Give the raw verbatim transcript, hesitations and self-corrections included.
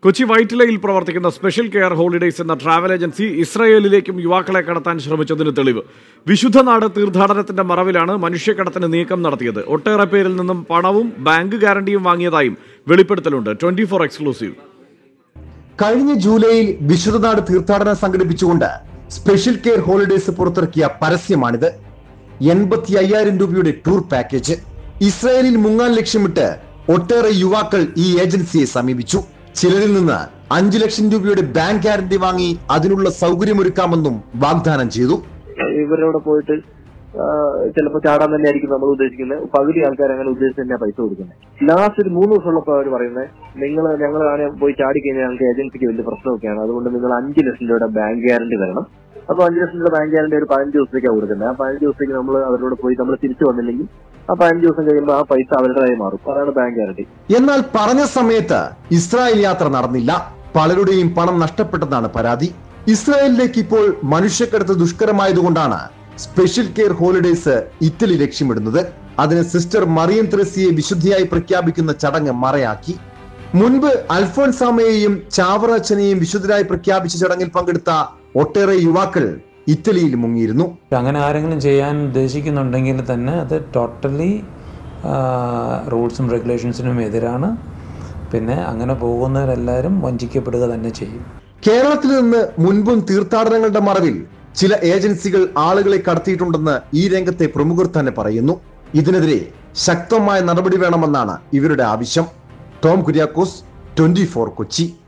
കൊച്ചി വൈറ്റിലയിൽ പ്രവർത്തിക്കുന്ന special care holidays എന്ന ട്രാവൽ ഏജൻസി ഇസ്രായേലിലേക്കും യുവാക്കളെ കടത്താൻ ശ്രമിച്ചതിന് തെളിവ്. വിശുദ്ധനാട് തീർത്ഥാടനത്തിന്റെ മറവിലാണ് മനുഷ്യക്കടത്തിന് നീക്കം നടത്തിയത്. ഒട്ടേറെ പേരിൽ നിന്നും പണവും ബാങ്ക് ഗ്യാരണ്ടിയും വാങ്ങിയതായും വെളിപ്പെടുത്തലുണ്ട്. Twenty four exclusive. കഴിഞ്ഞ ജൂലൈയിൽ വിശുദ്ധനാട് തീർത്ഥാടനം സംഘടിപ്പിച്ചുകൊണ്ട് സ്പെഷ്യൽ കെയർ ഹോളിഡേയ്സ് പുറത്തിറക്കിയ പരസ്യമാണിത്. എൺപത്തി അയ്യായിരം രൂപയുടെ ടൂർ പാക്കേജ്. ഇസ്രായേലിൽ മുങ്ങാൻ ലക്ഷ്യമിട്ട് ഒട്ടേറെ യുവാക്കൾ ഈ ഏജൻസിയെ സമീപിച്ചു. ചിലരിൽ നിന്ന് അഞ്ചു ലക്ഷം രൂപയുടെ ബാങ്ക് ഗ്യാരണ്ടി വാങ്ങി അതിനുള്ള സൗകര്യമൊരുക്കാമെന്നും വാഗ്ദാനം ചെയ്തു. ഇവരോട് പോയിട്ട് ചിലപ്പോൾ ചാടാൻ തന്നെ ആയിരിക്കും നമ്മൾ ഉദ്ദേശിക്കുന്നത്. പകുതി ആൾക്കാർ അങ്ങനെ ഉദ്ദേശിച്ച് തന്നെ പൈസ കൊടുക്കുന്നത്. ലാസ്റ്റ് ഒരു മൂന്ന് ദിവസമുള്ളപ്പോൾ അവർ പറയുന്നത്, നിങ്ങൾ ഞങ്ങൾ ആനെ പോയി ചാടിക്കഴിഞ്ഞാൽ ഞങ്ങൾക്ക് ഏജൻസിക്ക് വലിയ പ്രശ്നമൊക്കെയാണ്, അതുകൊണ്ട് നിങ്ങൾ അഞ്ചു ലക്ഷം രൂപയുടെ ബാങ്ക് ഗ്യാരണ്ടി തരണം. അപ്പൊ അഞ്ചു ലക്ഷം രൂപയുടെ ബാങ്ക് ഗ്യാരണ്ടി ഒരു പതിനഞ്ച് ദിവസത്തേക്കാണ് കൊടുക്കുന്നത്. ആ പതിനഞ്ച് ദിവസത്തേക്ക് നമ്മൾ അവരോട് പോയി നമ്മൾ തിരിച്ചു വന്നില്ലെങ്കിൽ ആ പതിനഞ്ച് ദിവസം കഴിയുമ്പോൾ ആ പൈസ അവരുടേതായി മാറും. അതാണ് ബാങ്ക് ഗ്യാരണ്ടി. എന്നാൽ പറഞ്ഞ സമയത്ത് ഇസ്രായേൽ യാത്ര നടന്നില്ല. പലരുടെയും പണം നഷ്ടപ്പെട്ടതാണ് പരാതി. ഇസ്രായേലിലേക്ക് ഇപ്പോൾ മനുഷ്യക്കടത്ത് ദുഷ്കരമായതുകൊണ്ടാണ് സ്പെഷ്യൽ കെയർ ഹോളിഡേയ്സ് ഇറ്റലി ലക്ഷ്യമിടുന്നത്. അതിന് സിസ്റ്റർ മറിയം ത്രേസ്യയെ വിശുദ്ധിയായി പ്രഖ്യാപിക്കുന്ന ചടങ്ങ് മറയാക്കി. മുൻപ് അൽഫോൻസാമയെയും ചാവറച്ചനെയും വിശുദ്ധരായി പ്രഖ്യാപിച്ച ചടങ്ങിൽ പങ്കെടുത്ത ഒട്ടേറെ യുവാക്കൾ ഇറ്റലിയിൽ മുങ്ങിയിരുന്നു. അങ്ങനെ ആരെങ്കിലും ചെയ്യാൻ ഉദ്ദേശിക്കുന്നുണ്ടെങ്കിൽ തന്നെ അത് ടോട്ടലി റൂൾസും റെഗുലേഷൻസിനും എതിരാണ്. പിന്നെ അങ്ങനെ പോകുന്നവരെല്ലാവരും വഞ്ചിക്കപ്പെടുക തന്നെ ചെയ്യും. കേരളത്തിൽ നിന്ന് മുൻപും തീർത്ഥാടനങ്ങളുടെ മറവിൽ ചില ഏജൻസികൾ ആളുകളെ കടത്തിയിട്ടുണ്ടെന്ന് ഈ രംഗത്തെ പ്രമുഖർ തന്നെ പറയുന്നു. ഇതിനെതിരെ ശക്തമായ നടപടി വേണമെന്നാണ് ഇവരുടെ ആവശ്യം. Tom Kuriakose, twenty four Kochi.